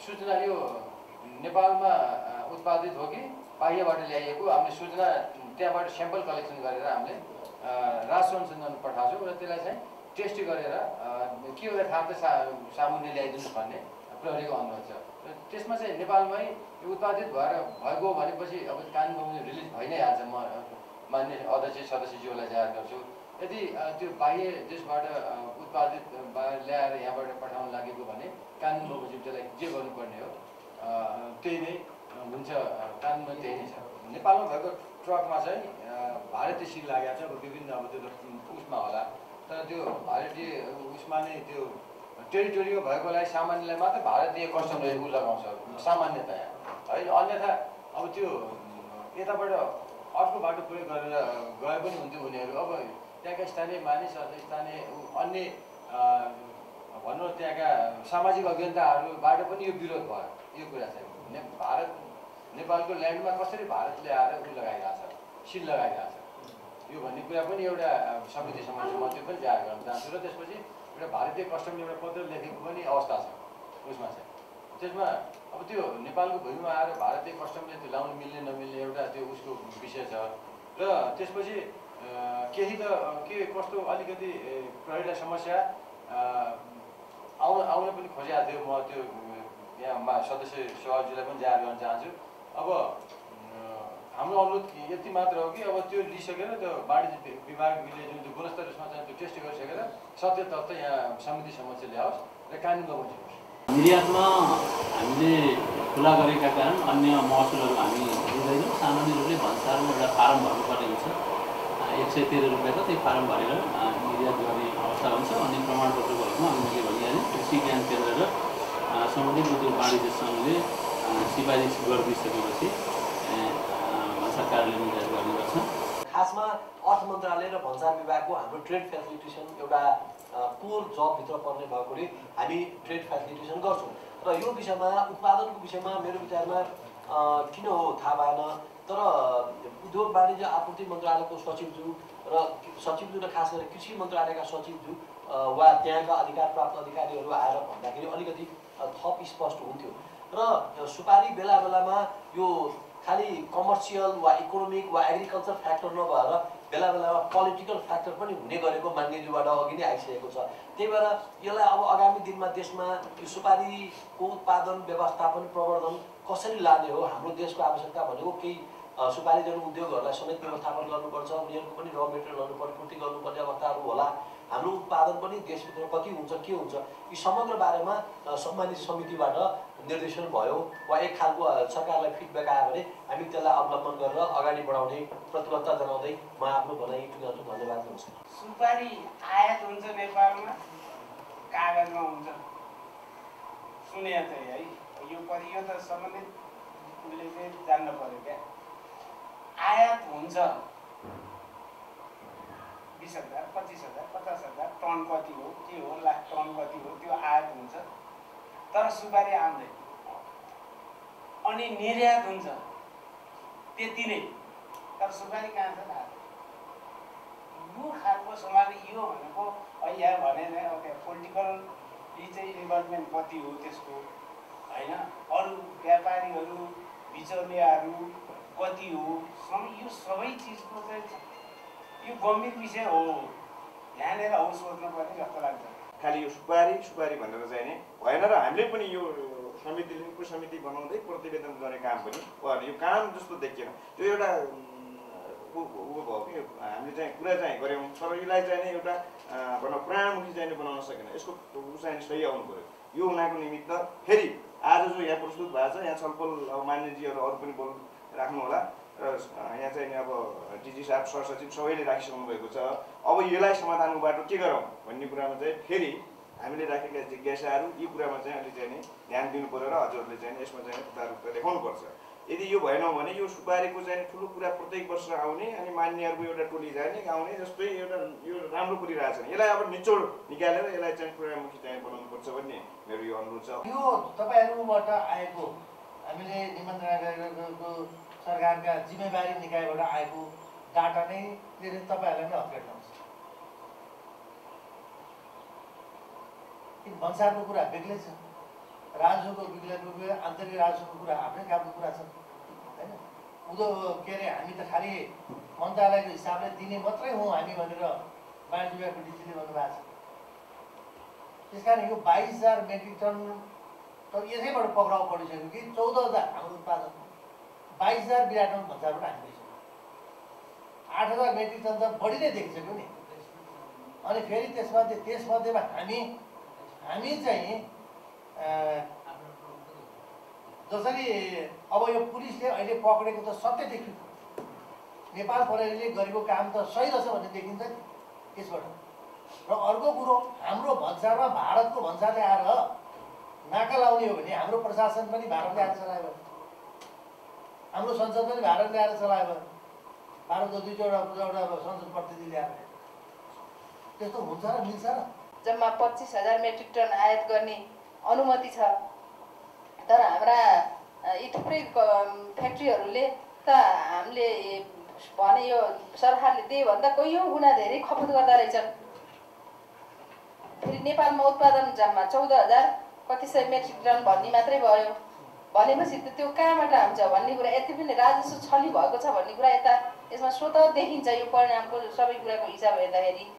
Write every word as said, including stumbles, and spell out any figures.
सूचना यो नेपालमा उत्पादित हो कि बाहिरबाट ल्याइएको हामीले सूचना त्यहाँबाट स्याम्पल कलेक्सन गरेर हामीले राष्ट्र अनुसन्धान पठाउँछौँ र त्यसलाई चाहिँ टेस्ट गरेर के हो थाहा त सा सामुन्ने ल्याइदिनुहोस् भन्ने प्रहरीको अनुरोध छ। त्यसमा चाहिँ नेपालमै उत्पादित भएर भएको भनेपछि अब कानुन बमोजिम रिलिज भइ नै हाल्छ। म मान्य अध्यक्ष सदस्यज्यूलाई जाहेर गर्छु, यदि त्यो बाह्य देशबाट उत्पादित ल्याएर यहाँबाट पठाउन लागेको भने कानुन बमोजिम त्यसलाई जे गर्नुपर्ने हो त्यही नै हुन्छ, कानुनमा त्यही नै छ। नेपालमा भएको ट्रकमा चाहिँ भारतीय सिल लागेको छ, विभिन्न अब त्यो उसमा होला, तर त्यो भारतीय उसमा नै त्यो टेरिटोरीको भएकोलाई सामान्यलाई मात्र भारतीय कस्टमले उ लगाउँछ सामान्यतया है। अन्यथा अब त्यो यताबाट अर्को बाटो प्रयोग गरेर गए पनि हुन्थ्यो उनीहरू। अब त्यहाँका स्थानीय मानिस अथवा स्थानीय अन्य भनौँ त्यहाँका सामाजिक अभियन्ताहरूबाट पनि यो विरोध भयो। यो कुरा चाहिँ ने भारत नेपालको ल्यान्डमा कसरी भारतले आएर उ लगाइरहेछ, सिल लगाइरहेछ यो भन्ने कुरा पनि एउटा समिति समक्ष म त्यो पनि जाहेर गर्न चाहन्छु। र त्यसपछि एउटा भारतीय कस्टमले एउटा पत्र लेखेको पनि अवस्था छ उसमा चाहिँ। त्यसमा अब त्यो नेपालको भूमिमा आएर भारतीय कस्टमले त्यो लाउनु मिल्ने नमिल्ने एउटा त्यो उसको विषय छ। र त्यसपछि केही त के कस्तो अलिकति प्रहरीलाई समस्या आउन आउन पनि खोजेको थियो। म त्यो यहाँ सदस्य सहजीलाई पनि जाहेर गर्न चाहन्छु। अब हाम्रो अनुरोध यति मात्र हो कि अब त्यो लिइसकेर त्यो वाणिज्य विभागले जुन चाहिँ गुणस्तर उसमा चाहिँ त्यो टेस्ट गरिसकेर सत्य तथ्य यहाँ समिति समक्ष ल्याओस् र कानुन बमोजिम। निर्यातमा हामीले खुला गरेका कारण अन्य महसुलहरू हामी दिँदैनौँ। सामान्य रूपले भन्सारमा एउटा फारम भर्नुपर्ने हुन्छ, एक सय तेह्र रुपियाँ त त्यही फारम भरेर निर्यात गर्ने अवस्था हुन्छ। अनि प्रमाणपत्रको हकमा हामीले भनिहालेँ कृषि ज्ञान केन्द्र र सम्बन्धित उद्योग वाणिज्य सङ्घले सिफारिस गरिदिइसकेपछि भन्सार कार्यालय निर्यात गर्ने गर्छ। खासमा अर्थ मन्त्रालय र भन्सार विभागको हाम्रो ट्रेड फेसिलिटेसन एउटा कोर जबभित्र पर्ने भएकोले हामी ट्रेड फेसिलिटेसन गर्छौँ। र यो विषयमा उत्पादनको विषयमा मेरो विचारमा किन हो थाहा भएन, तर उद्योग वाणिज्य आपूर्ति मन्त्रालयको सचिवज्यू र सचिवज्यू र खास गरेर कृषि मन्त्रालयका सचिवज्यू वा त्यहाँका अधिकार प्राप्त अधिकारीहरू आएर भन्दाखेरि अलिकति थप स्पष्ट हुन्थ्यो। र सुपारी बेला बेलामा यो खालि कमर्सियल वा इकोनोमिक वा एग्रिकल्चर फ्याक्टर नभएर बेला बेलामा पोलिटिकल फ्याक्टर पनि हुने गरेको मान्यज्यूबाट अघि नै आइसकेको छ। त्यही भएर यसलाई अब आगामी दिनमा देशमा यो सुपारीको उत्पादन व्यवस्थापन प्रवर्धन कसरी लाने हो, हाम्रो देशको आवश्यकता भनेको केही सुपारी जन उद्योगहरूलाई समेत व्यवस्थापन गर्नुपर्छ, उनीहरूको पनि र मेटेरियलहरू परिपूर्ति गर्नुपर्ने अवस्थाहरू होला, हाम्रो उत्पादन पनि देशभित्र कति हुन्छ के हुन्छ, यी समग्र बारेमा सम्मानित समितिबाट निर्देशन भयो वा एक खालको सरकारलाई फिडब्याक आयो भने हामी त्यसलाई अवलम्बन गरेर अगाडि बढाउने प्रतिबद्धता जनाउँदै म आफ्नो भनाइ टुङ्गाउँछु। धन्यवाद, नमस्कार। सुपारी आयात हुन्छ नेपालमा, कागजमा हुन्छ सुने चाहिँ है, यो परि यो त सम्बन्धित उसले चाहिँ जान्न पर्यो क्या। आयात हुन्छ बिस हजार पच्चिस हजार पचास हजार टन कति हो के हो लाख टन कति हो त्यो आयात हुन्छ, तर सुपारी आउँदैन। अनि निर्यात हुन्छ त्यति नै, तर सुपारी कहाँ छ थाहा यो खालको समाज। यो भनेको अहिले भने नै अब त्यहाँ पोलिटिकल यी चाहिँ इन्भल्भमेन्ट कति हो त्यसको होइन, अरू व्यापारीहरू बिचौलियाहरू कति हो, सबै यो सबै चिजको चाहिँ यो गम्भीर विषय हो, यहाँनिर हो सोच्नु पर्ने जस्तो लाग्छ। खालि यो सुपारी सुपारी भनेर चाहिँ नि भएन। र हामीले पनि यो समितिले उपसमिति बनाउँदै प्रतिवेदन गर्ने काम पनि यो काम जस्तो देखिएन। त्यो एउटा ऊ भयो कि हामीले चाहिँ कुरा चाहिँ गऱ्यौँ, तर यसलाई चाहिँ नि एउटा भनौँ प्राणमुखी चाहिँ बनाउन सकेन। यसको ऊ चाहिँ सही आउनु पऱ्यो। यो हुनाको निमित्त फेरि आज जो यहाँ प्रस्तुत भएको छ, यहाँ छलफल अब मान्यजीहरू अरू पनि बोल राख्नु होला र यहाँ चाहिँ नि अब डिजी साहब सरसचिव सबैले राखिसक्नु भएको छ। अब यसलाई समाधानको बाटो के गरौँ भन्ने कुरामा चाहिँ फेरि हामीले राखेका जिज्ञासाहरू यी कुरामा चाहिँ अलि चाहिँ नि ध्यान दिनु पर्यो र हजुरहरूले चाहिँ यसमा चाहिँ तदारुकता देखाउनुपर्छ। यदि यो भएन भने यो सुपारीको चाहिँ ठुलो कुरा प्रत्येक वर्ष आउने अनि मान्यहरूको एउटा टोली जाने आउने जस्तै एउटा यो राम्रो परिरहेछ। यसलाई अब निचोड निकालेर यसलाई चाहिँ प्राणमुखी चाहिँ बनाउनुपर्छ भन्ने मेरो यो अनुरोध छ। यो तपाईँहरूबाट आएको हामीले निमन्त्रणा गरेको सरकारका जिम्मेवारी निकायबाट आएको डाटा नै तपाईँहरूलाई नै अपडेट आउँछ। भन्सारको कुरा बेग्लै छ, राजस्वको विकल्पको आन्तरिक राजस्वको कुरा आफ्नै कामको कुरा छ होइन। उदो के अरे हामी त खालि मन्त्रालयको हिसाबले दिने मात्रै हौँ हामी भनेर वाणिज्य विभागको डिजीले भन्नुभएको छ। त्यस कारण यो बाइस हजार मेट्रिक टन त यसैबाट पक्राउ परिसक्यो कि चौध हजार हाम्रो उत्पादन बाइस हजार विराटन भन्सारबाट हामी गइसक्यो। आठ हजार मेट्रिक टन त बढी नै देखिसक्यो नि। अनि फेरि त्यसमध्ये त्यसमध्येमा हामी हामी चाहिँ जसरी अब यो पुलिसले अहिले पक्रेको त सत्य देखियो, नेपाल प्रहरीले गरेको काम त सही रहेछ भन्ने देखिन्छ नि यसबाट। र अर्को कुरो हाम्रो भन्सारमा भारतको भन्सारले आएर नाका लाउने हो भने हाम्रो प्रशासन पनि भारतले आएर चलायो भने, हाम्रो संसद पनि भारतले आएर चलायो भने, भारतको दुई चारवटा एउटा संसद प्रतिनिधि ल्याएर त्यस्तो हुन्छ र मिल्छ र? जम्मा पच्चिस हजार मेट्रिक टन आयात गर्ने अनुमति छ, तर हाम्रा यी थुप्रै फ्याक्ट्रीहरूले त हामीले भने यो सरकारले दिए भन्दा कैयौँ गुणा धेरै खपत गर्दा रहेछन्। फेरि नेपालमा उत्पादन जम्मा चौध हजार कति सय मेट्रिक टन भन्ने मात्रै भयो भनेपछि त त्यो कहाँबाट आउँछ भन्ने कुरा, यति पनि राजस्व छली भएको छ भन्ने कुरा यता यसमा स्वतः देखिन्छ। यो परिणामको सबै कुराको हिसाब हेर्दाखेरि